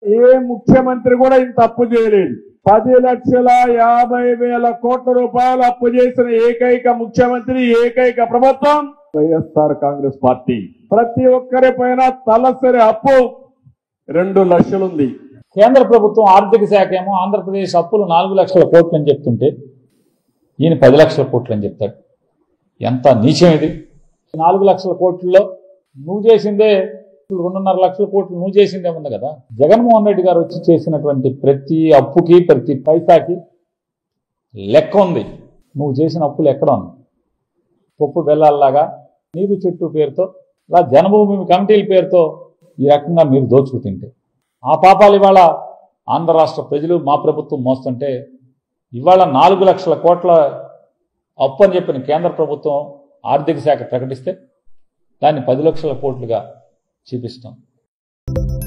ఏ ముఖ్యమంత్రి కూడా ఇంత అప్పు చేయలేదు. 10,50,000 కోట్ల రూపాయలు అప్పు చేసిన ఏకైక ముఖ్యమంత్రి, ఏకైక ప్రభుత్వం వైఎస్ఆర్ కాంగ్రెస్ పార్టీ. ప్రతి ఒక్కరి పైన తలసరి అప్పు 2 లక్షలు ఉంది. కేంద్ర ప్రభుత్వం ఆర్థిక శాఖ ఏమో ఆంధ్రప్రదేశ్ అప్పులు 4 లక్షల కోట్లు అని చెప్తుంటే ఈయన 10 లక్షల కోట్లు అని చెప్తాడు. ఎంత నీచం ఇది! 4 లక్షల కోట్లలో నువ్వు చేసిందే 2.5 లక్షల కోట్లు నువ్వు చేసిందే ఉంది కదా. జగన్మోహన్ రెడ్డి గారు వచ్చి చేసినటువంటి ప్రతి అప్పుకి, ప్రతి పైసాకి లెక్క ఉంది. నువ్వు చేసిన అప్పులు ఎక్కడ ఉంది? పప్పు బెల్లాల్లాగా నీరు చెట్టు పేరుతో, ఇలా జనభూమి కమిటీల పేరుతో ఈ రకంగా మీరు దోచుకు తింటే ఆ పాపాలు ఇవాళ ఆంధ్ర రాష్ట్ర ప్రజలు, మా ప్రభుత్వం మోస్తుంటే ఇవాళ 4 లక్షల కోట్ల అప్పు అని చెప్పిన కేంద్ర ప్రభుత్వం ఆర్థిక శాఖ ప్రకటిస్తే దాన్ని 10 లక్షల కోట్లుగా చూపిస్తాం.